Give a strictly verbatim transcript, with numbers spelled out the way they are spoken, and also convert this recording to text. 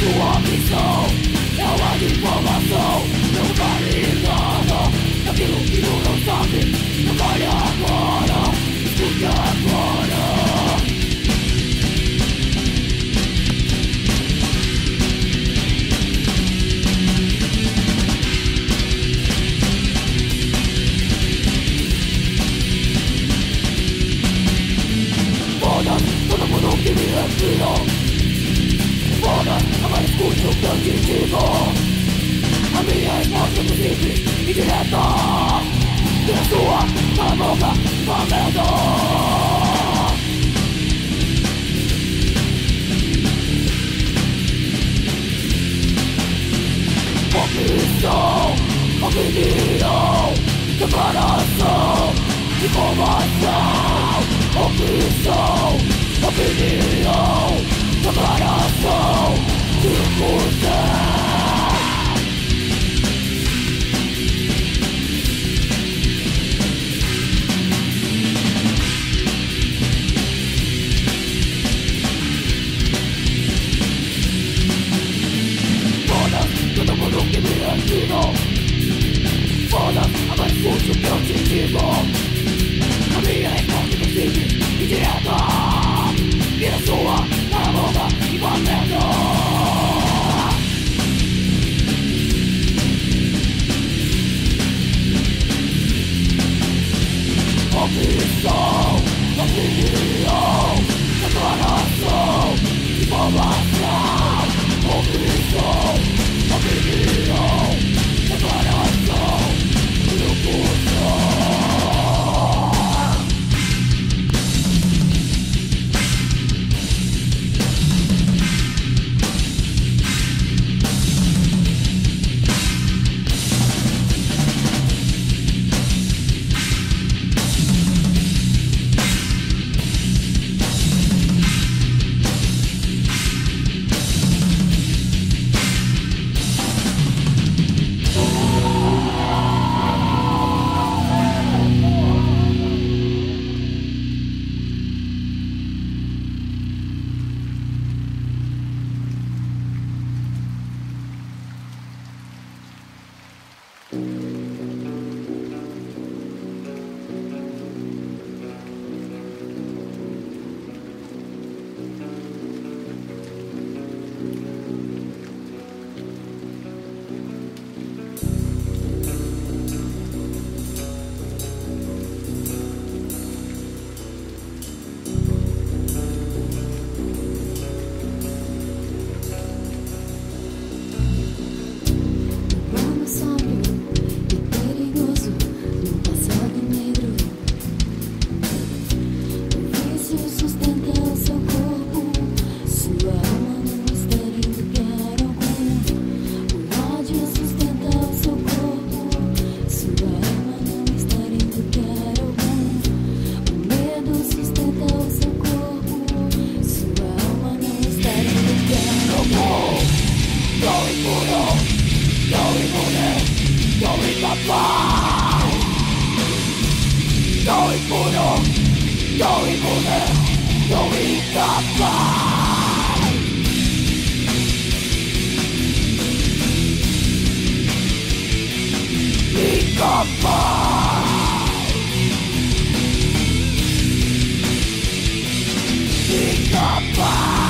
sua missão é uma informação. Não vale nada daquilo que tu não sabe. Não vale agora, escute agora. Foda-se todo mundo que me respira. Foda-se, agora escute o que eu te digo. A minha resposta é muito simples e direta. E a sua, cala a boca, uma merda. Opção, opinião, declaração, informação. Opção, opinião, declaração, difusão. Foda-se todo mundo que me ensina. Foda-se, agora escute o que eu te digo. A minha resposta é simples e direta. E a sua, cala a boca e vá merda. Opção, opinião, declaração, informação. Opção, opinião, declaração, difusão. Incapaz.